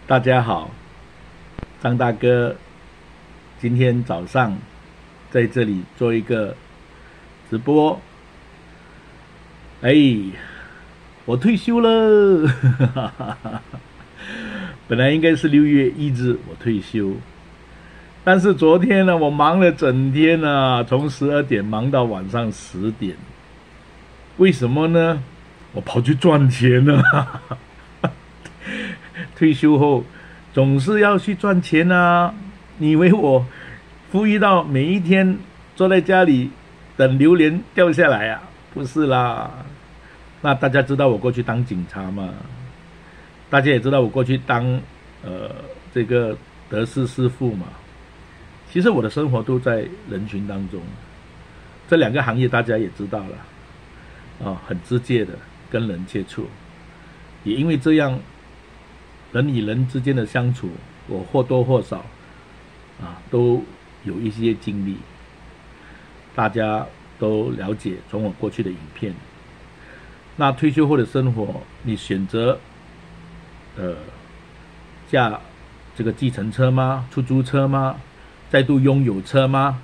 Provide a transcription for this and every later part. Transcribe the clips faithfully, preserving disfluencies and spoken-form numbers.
大家好，张大哥，今天早上在这里做一个直播。哎，我退休了，本来应该是六月一日我退休，但是昨天呢，我忙了整天啊，从十二点忙到晚上十点。为什么呢？我跑去赚钱了。退休后总是要去赚钱啊！你以为我富裕到每一天坐在家里等榴莲掉下来啊？不是啦。那大家知道我过去当警察嘛？大家也知道我过去当呃这个德式师傅嘛？其实我的生活都在人群当中，这两个行业大家也知道了啊、哦，很直接的跟人接触，也因为这样。人与人之间的相处，我或多或少啊都有一些经历，大家都了解。从我过去的影片，那退休后的生活，你选择呃驾这个计程车吗？出租车吗？再度拥有车吗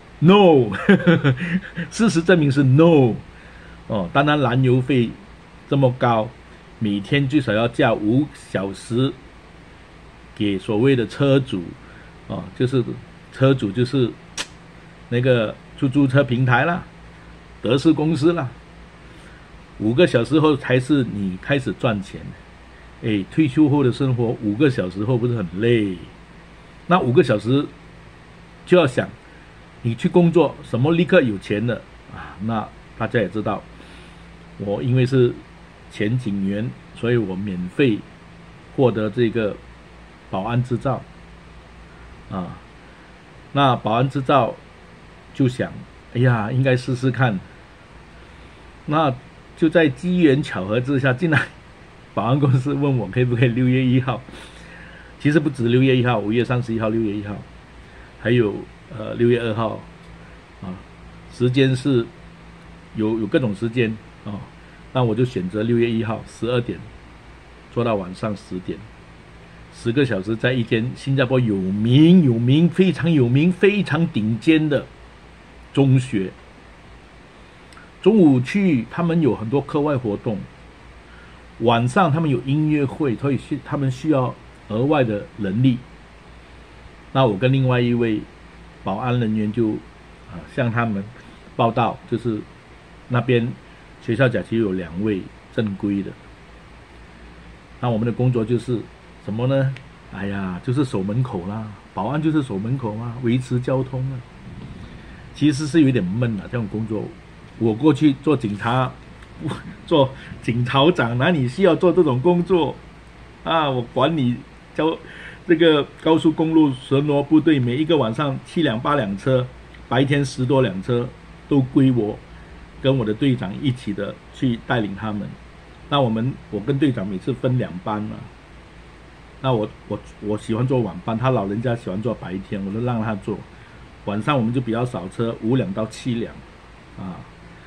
？No， 事实证明是 No。哦，当然燃油费这么高。每天最少要驾五小时给所谓的车主，哦，就是车主就是那个出租车平台啦，德士公司啦，五个小时后才是你开始赚钱。哎，退休后的生活五个小时后不是很累？那五个小时就要想，你去工作什么立刻有钱的啊？那大家也知道，我因为是前警员，所以我免费获得这个保安执照啊。那保安执照就想，哎呀，应该试试看。那就在机缘巧合之下，竟然保安公司问我可以不可以六月一号。其实不止六月一号，五月三十一号、六月一号，还有呃六月二号啊，时间是有有各种时间啊。那我就选择六月一号十二点做到晚上十点，十个小时，在一间新加坡有名有名非常有名非常顶尖的中学。中午去他们有很多课外活动，晚上他们有音乐会，所以他们需要额外的人力。那我跟另外一位保安人员就啊向他们报道，就是那边学校假期有两位正规的，那我们的工作就是什么呢？哎呀，就是守门口啦，保安就是守门口啊，维持交通啊。其实是有点闷啊，这种工作。我过去做警察，做警察长，哪里需要做这种工作啊？我管理交这个高速公路巡逻部队，每一个晚上七辆八辆车，白天十多辆车，都归我。跟我的队长一起的去带领他们，那我们我跟队长每次分两班嘛，那我我我喜欢做晚班，他老人家喜欢做白天，我就让他做，晚上我们就比较少车，五辆到七辆，啊，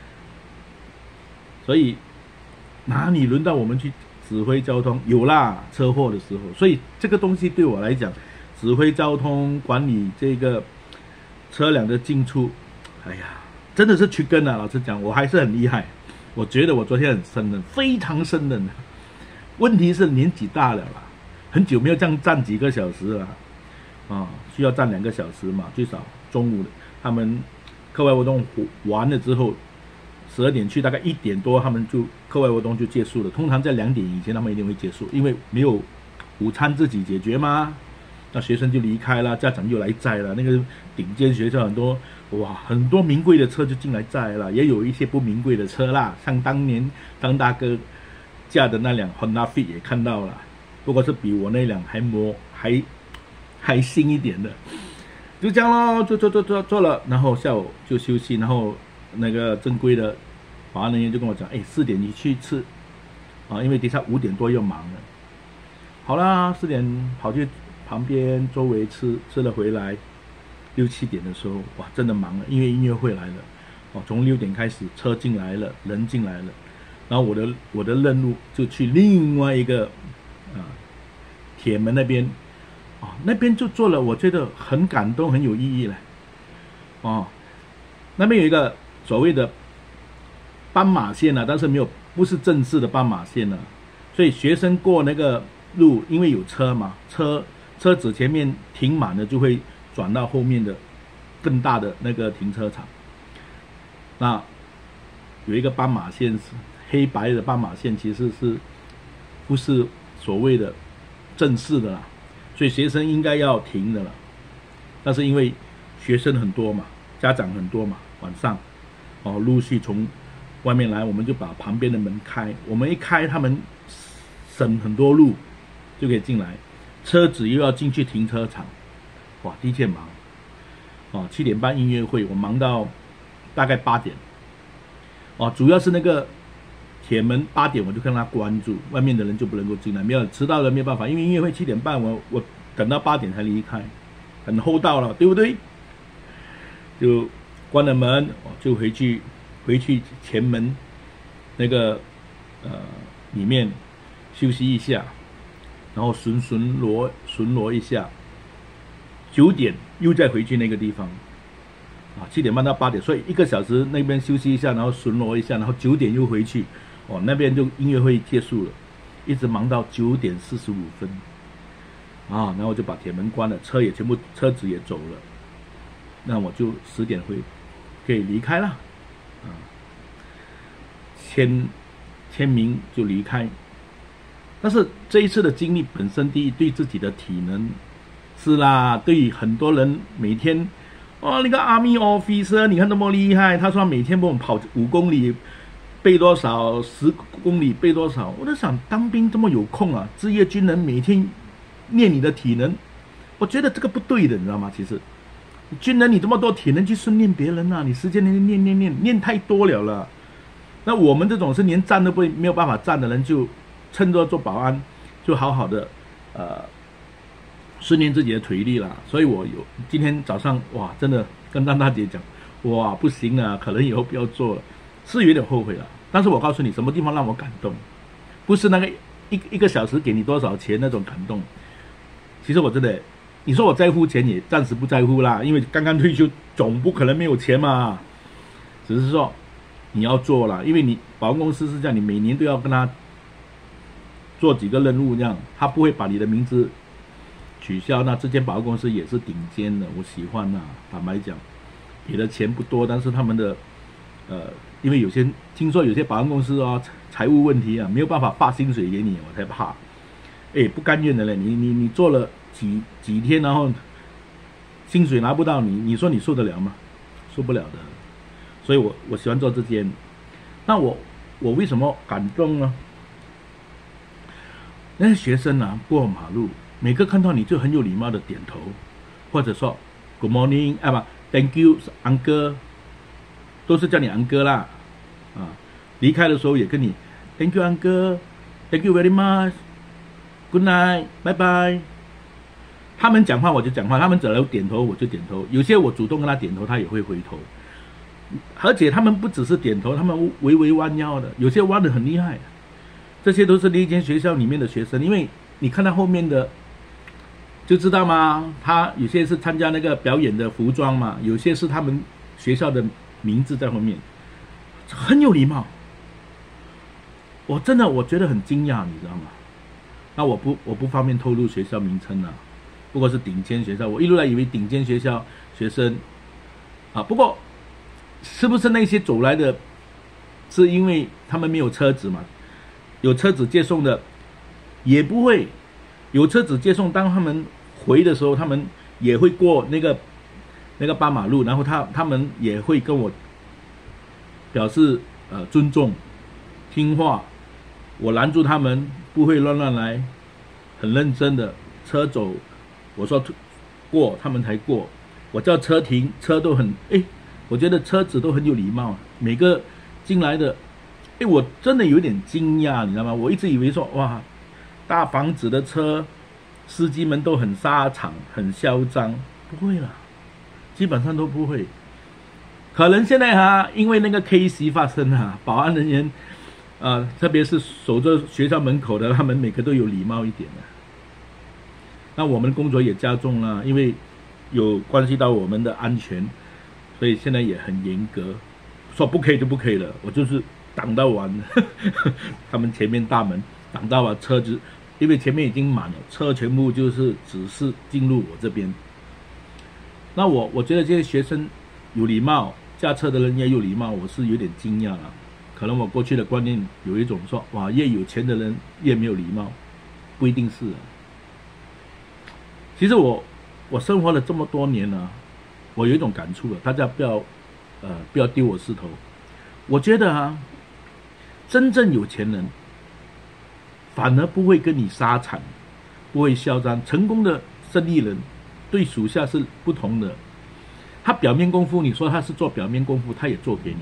所以哪里轮到我们去指挥交通？有啦，车祸的时候，所以这个东西对我来讲，指挥交通管理这个车辆的进出，哎呀。真的是去跟啊！老实讲，我还是很厉害。我觉得我昨天很生冷，非常生冷。问题是年纪大了啦，很久没有这样站几个小时了，啊，需要站两个小时嘛，最少中午他们课外活动完了之后，十二点去，大概一点多他们就课外活动就结束了。通常在两点以前他们一定会结束，因为没有午餐自己解决嘛。那学生就离开了，家长又来载了。那个顶尖学校很多，哇，很多名贵的车就进来载了，也有一些不名贵的车啦。像当年张大哥驾的那辆 Honda Fit 也看到了，不过是比我那辆还摩还还新一点的。就这样咯，做做做做做了，然后下午就休息，然后那个正规的保安人员就跟我讲，哎，四点你去吃啊，因为等下五点多要忙了。好啦，四点跑去旁边周围吃吃了回来，六七点的时候，哇，真的忙了，因为音乐会来了，哦，从六点开始，车进来了，人进来了，然后我的我的任务就去另外一个啊铁门那边，哦，那边就做了，我觉得很感动，很有意义了。哦，那边有一个所谓的斑马线啊，但是没有，不是正式的斑马线啊，所以学生过那个路，因为有车嘛，车车子前面停满了，就会转到后面的更大的那个停车场。那有一个斑马线，是黑白的斑马线，其实是不是所谓的正式的啦，所以学生应该要停的了。但是因为学生很多嘛，家长很多嘛，晚上哦陆续从外面来，我们就把旁边的门开，我们一开，他们省很多路就可以进来，车子又要进去停车场，哇，第一天忙哦，七点半音乐会，我忙到大概八点，哦，主要是那个铁门八点我就跟他关住，外面的人就不能够进来，没有迟到了没有办法，因为音乐会七点半，我我等到八点才离开，很厚道了，对不对？就关了门，就回去回去前门那个呃里面休息一下，然后巡巡逻巡逻一下，九点又再回去那个地方。啊，七点半到八点，所以一个小时那边休息一下，然后巡逻一下，然后九点又回去，哦，那边就音乐会结束了，一直忙到九点四十五分，啊，然后我就把铁门关了，车也全部车子也走了，那我就十点回可以离开了，啊，签签名就离开。但是这一次的经历本身，第一对自己的体能是啦，对于很多人每天。哦，那个 Army Officer， 你看那么厉害，他说每天帮我们跑五公里，背多少，十公里背多少。我在想，当兵这么有空啊，职业军人每天练你的体能，我觉得这个不对的，你知道吗？其实，军人你这么多体能去训练别人啊，你时间练练练练练太多了了。那我们这种是连站都不没有办法站的人，就趁着做保安，就好好的呃。训练自己的腿力啦，所以我有今天早上哇，真的跟张大姐讲，哇不行啊，可能以后不要做了，是有点后悔了。但是我告诉你，什么地方让我感动，不是那个一一个小时给你多少钱那种感动。其实我真的，你说我在乎钱也暂时不在乎啦，因为刚刚退休，总不可能没有钱嘛。只是说你要做啦，因为你保安公司是这样，你每年都要跟他做几个任务，这样他不会把你的名字取消。那这间保安公司也是顶尖的，我喜欢呐、啊。坦白讲，给的钱不多，但是他们的呃，因为有些听说有些保安公司哦，财务问题啊，没有办法发薪水给你，我才怕。哎，不甘愿的嘞，你你你做了几几天，然后薪水拿不到你，你说你受得了吗？受不了的。所以我我喜欢做这间。那我我为什么感动呢？那些学生啊，过马路。每个看到你就很有礼貌的点头，或者说 Good morning 啊不 Thank you Uncle， 都是叫你 Uncle 啦，啊，离开的时候也跟你 Thank you Uncle Thank you very much Good night 拜拜。他们讲话我就讲话，他们只要点头我就点头，有些我主动跟他点头，他也会回头，而且他们不只是点头，他们微微弯腰的，有些弯得很厉害。这些都是那间学校里面的学生，因为你看到后面的。就知道吗？他有些是参加那个表演的服装嘛，有些是他们学校的名字在后面，很有礼貌。我真的我觉得很惊讶，你知道吗？那我不我不方便透露学校名称啊，不过是顶尖学校，我一路来以为顶尖学校学生啊，不过是不是那些走来的，是因为他们没有车子嘛？有车子接送的也不会。有车子接送，当他们回的时候，他们也会过那个那个斑马路，然后他他们也会跟我表示呃尊重、听话。我拦住他们，不会乱乱来，很认真的。车走，我说过，他们才过。我叫车停，车都很哎，我觉得车子都很有礼貌，每个进来的，哎，我真的有点惊讶，你知道吗？我一直以为说哇。大房子的车，司机们都很沙场、很嚣张，不会啦，基本上都不会。可能现在哈、啊，因为那个 case 发生啊，保安人员，呃，特别是守着学校门口的，他们每个都有礼貌一点的。 那我们的工作也加重了，因为有关系到我们的安全，所以现在也很严格，说不可以就不可以了。我就是挡到完他们前面大门挡到完车子，因为前面已经满了，车全部就是只是进入我这边。那我我觉得这些学生有礼貌，驾车的人也有礼貌，我是有点惊讶了。可能我过去的观念有一种说，哇，越有钱的人越没有礼貌，不一定是啊。其实我我生活了这么多年了、啊，我有一种感触了，大家不要呃不要丢我石头。我觉得啊，真正有钱人反而不会跟你沙场，不会嚣张。成功的生意人对属下是不同的，他表面功夫，你说他是做表面功夫，他也做给你。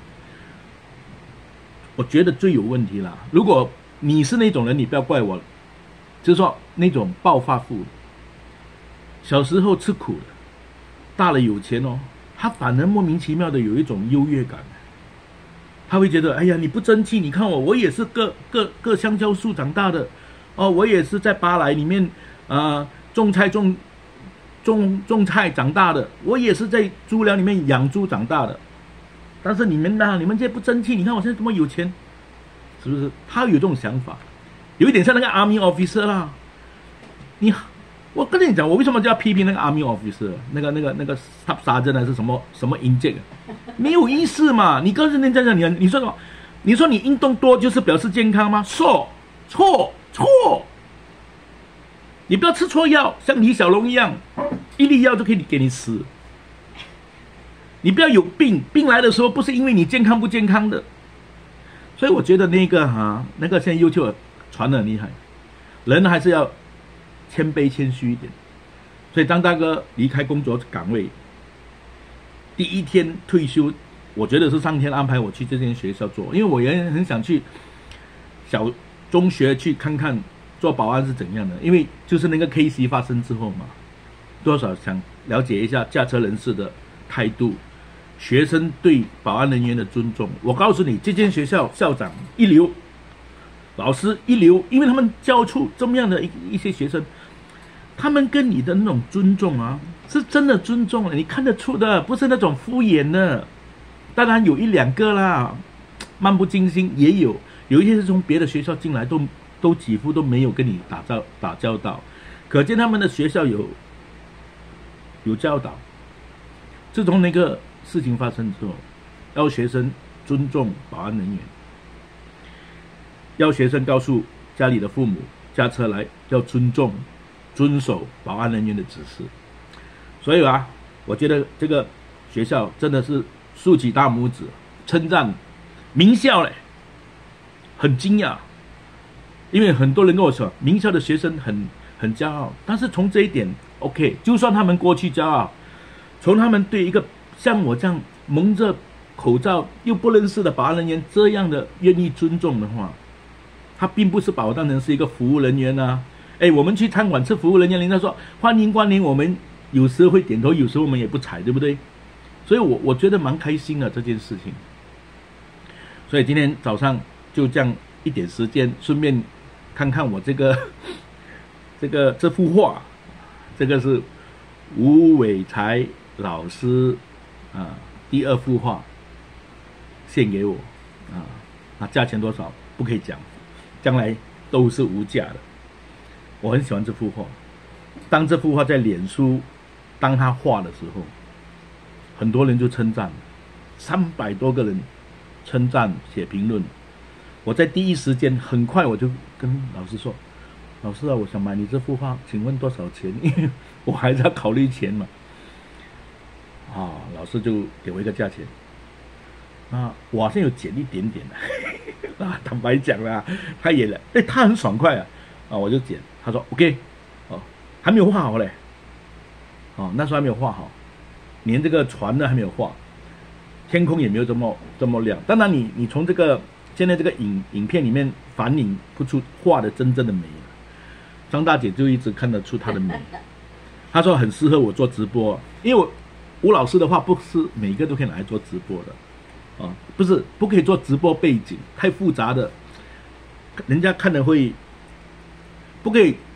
我觉得最有问题啦。如果你是那种人，你不要怪我，就是说那种暴发户，小时候吃苦的，大了有钱哦，他反而莫名其妙的有一种优越感。他会觉得，哎呀，你不争气，你看我，我也是各各各香蕉树长大的，哦，我也是在巴莱里面啊、呃、种菜种种种菜长大的，我也是在猪寮里面养猪长大的。但是你们呢？你们这不争气，你看我现在这么有钱，是不是？他有这种想法，有一点像那个 army officer 啦。你，我跟你讲，我为什么就要批评那个 army officer？ 那个那个那个 staff sergeant 还是什么什么 inject？ 没有意思嘛！你告诉人家讲，你你说什么？你说你运动多就是表示健康吗？错错错！你不要吃错药，像李小龙一样，一粒药就可以给你吃。你不要有病，病来的时候不是因为你健康不健康的。所以我觉得那个哈、啊，那个现在 YouTube 传得很厉害，人还是要谦卑谦虚一点。所以当大哥离开工作岗位，第一天退休，我觉得是上天安排我去这间学校做，因为我也很想去小中学去看看做保安是怎样的，因为就是那个 K C 发生之后嘛，多少想了解一下驾车人士的态度，学生对保安人员的尊重。我告诉你，这间学校校长一流，老师一流，因为他们教出这么样的一一些学生，他们跟你的那种尊重啊，是真的尊重了，你看得出的，不是那种敷衍的。当然有一两个啦，漫不经心也有，有一些是从别的学校进来，都都几乎都没有跟你打交打交道，可见他们的学校有有教导。自从那个事情发生之后，要学生尊重保安人员，要学生告诉家里的父母，驾车来要尊重、遵守保安人员的指示。所以啊，我觉得这个学校真的是竖起大拇指，称赞名校嘞，很惊讶，因为很多人跟我说，名校的学生很很骄傲，但是从这一点 ，OK， 就算他们过去骄傲。从他们对一个像我这样蒙着口罩又不认识的保安人员这样的愿意尊重的话，他并不是把我当成是一个服务人员啊。哎，我们去餐馆吃服务人员，人家说欢迎光临，我们有时候会点头，有时候我们也不睬，对不对？所以我我觉得蛮开心的这件事情。所以今天早上就这样一点时间，顺便看看我这个这个这幅画，这个是吴伟才老师啊，第二幅画献给我啊，那价钱多少不可以讲，将来都是无价的。我很喜欢这幅画，当这幅画在脸书当他画的时候，很多人就称赞，三百多个人称赞写评论。我在第一时间很快我就跟老师说，老师啊，我想买你这幅画，请问多少钱？因为我还是要考虑钱嘛。啊，老师就给我一个价钱。啊，我好像有减一点点的。啊，坦白讲啦，他也了，哎，他很爽快啊。啊，我就减。他说 OK， 哦，还没有画好嘞。哦，那时候还没有画好，连这个船呢还没有画，天空也没有这么这么亮。当然你，你从这个现在这个影影片里面反映不出画的真正的美。张大姐就一直看得出她的美。她说很适合我做直播，因为我吴老师的话不是每个都可以拿来做直播的，啊，不是不可以做直播背景，太复杂的，人家看了会不可以。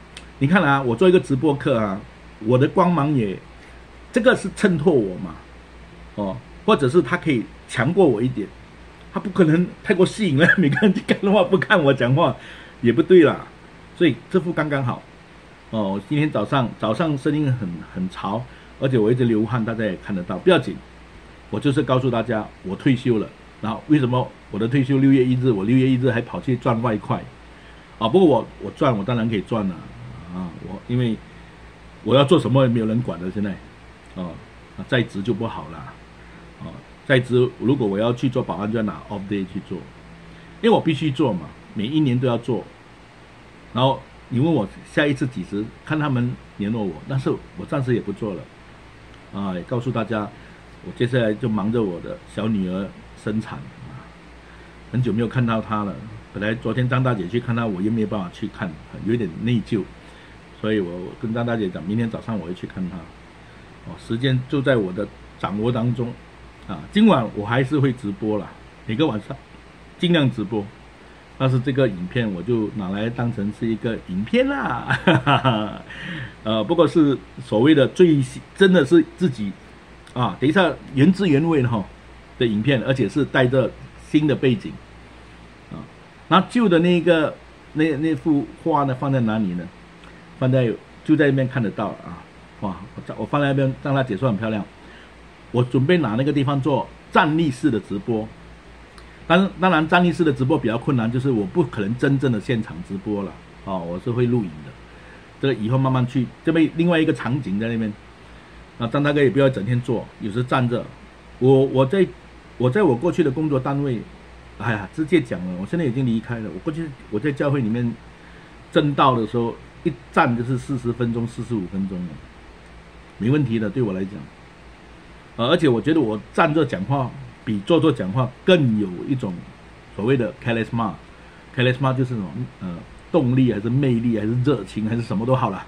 你看啊，我做一个直播课啊，我的光芒也，这个是衬托我嘛，哦，或者是他可以强过我一点，他不可能太过吸引了，每个人看的话不看我讲话也不对啦，所以这副刚刚好。哦，今天早上早上声音很很潮，而且我一直流汗，大家也看得到，不要紧，我就是告诉大家我退休了。然后为什么我的退休六月一日，我六月一日还跑去赚外快，啊，不过我我赚我当然可以赚了，啊，我因为我要做什么也没有人管了，现在，哦，在职就不好了，哦，在职如果我要去做保安，就要拿 off day 去做，因为我必须做嘛，每一年都要做，然后。你问我下一次几时看他们联络我，但是我暂时也不做了，啊，也告诉大家，我接下来就忙着我的小女儿生产啊，很久没有看到她了。本来昨天张大姐去看她，我又没有办法去看，有点内疚，所以我跟张大姐讲，明天早上我会去看她。哦，时间就在我的掌握当中，啊，今晚我还是会直播啦，每个晚上尽量直播。但是这个影片我就拿来当成是一个影片啦，哈哈哈，呃，不过是所谓的最真的是自己啊，等一下原汁原味的哈的影片，而且是带着新的背景啊。那旧的那个那那幅画呢，放在哪里呢？放在就在那边看得到啊，哇，我我放在那边让他解说很漂亮。我准备拿那个地方做站立式的直播。当当然，站立式的直播比较困难，就是我不可能真正的现场直播了，哦，我是会录影的。这个以后慢慢去，这边另外一个场景在那边。啊，张大哥也不要整天坐，有时站着。我我在我在我过去的工作单位，哎呀，直接讲了，我现在已经离开了。我过去我在教会里面正道的时候，一站就是四十分钟、四十五分钟了，没问题的，对我来讲。呃，而且我觉得我站着讲话。比坐坐讲话更有一种所谓的 charisma，charisma 就是什么呃动力还是魅力还是热情还是什么都好了，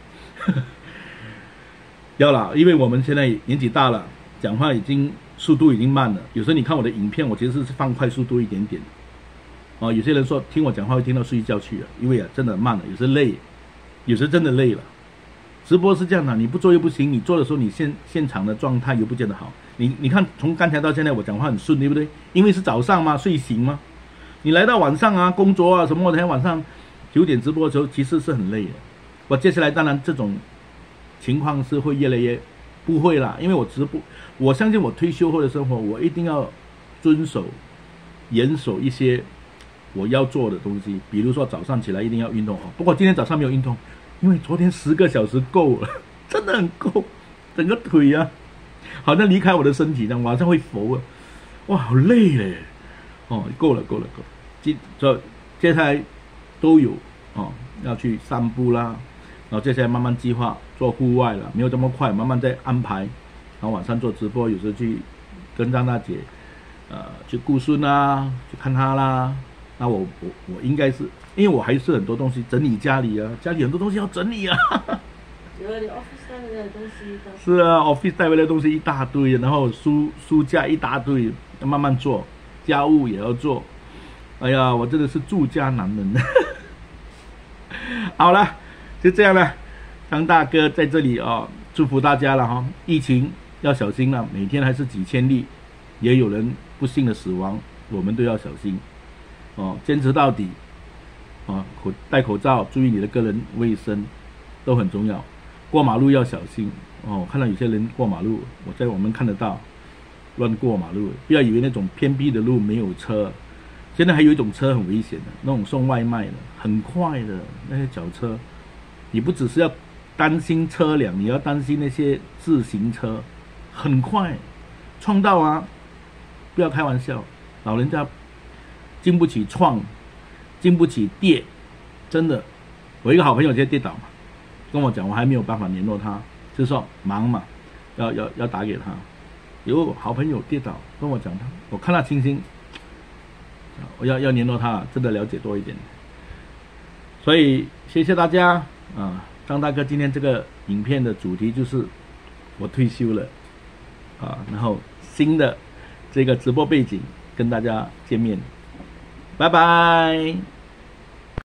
要啦，因为我们现在年纪大了，讲话已经速度已经慢了。有时候你看我的影片，我其实是放快速度一点点。哦，有些人说听我讲话会听到睡觉去了，因为啊真的慢了，有时累，有时真的累了。直播是这样的，你不做又不行，你做的时候你现现场的状态又不见得好。你你看，从刚才到现在我讲话很顺，对不对？因为是早上嘛，睡醒嘛。你来到晚上啊，工作啊什么的，晚上九点直播的时候，其实是很累的。我接下来当然这种情况是会越来越不会啦，因为我直播，我相信我退休后的生活，我一定要遵守、严守一些我要做的东西，比如说早上起来一定要运动。不过今天早上没有运动，因为昨天十个小时够了，真的很够，整个腿啊。好像离开我的身体，这样晚上会浮啊，哇，好累嘞！哦，够了，够了，够了。接这接下来都有哦，要去散步啦，然后接下来慢慢计划做户外了，没有这么快，慢慢再安排。然后晚上做直播，有时候去跟张大姐，呃，去顾孙啊，去看她啦。那我我我应该是，因为我还是很多东西整理家里啊，家里很多东西要整理啊。 有你 office 带回来的东西。 是啊 ，office 带回来的东西一大堆，然后书书架一大堆，要慢慢做，家务也要做。哎呀，我真的是住家男人。好了，就这样了。张大哥在这里啊、哦，祝福大家了哈、哦。疫情要小心了，每天还是几千例，也有人不幸的死亡，我们都要小心。哦，坚持到底。啊，口戴口罩，注意你的个人卫生，都很重要。过马路要小心哦！我看到有些人过马路，我在我们看得到乱过马路，不要以为那种偏僻的路没有车。现在还有一种车很危险的，那种送外卖的，很快的那些脚车，你不只是要担心车辆，你要担心那些自行车，很快撞到啊！不要开玩笑，老人家经不起撞，经不起跌，真的。我一个好朋友直接跌倒嘛。跟我讲，我还没有办法联络他，就是说忙嘛，要要要打给他。有好朋友跌倒，跟我讲他，我看他情形，我要要联络他，真的了解多一点。所以谢谢大家啊，张大哥今天这个影片的主题就是我退休了啊，然后新的这个直播背景跟大家见面，拜拜。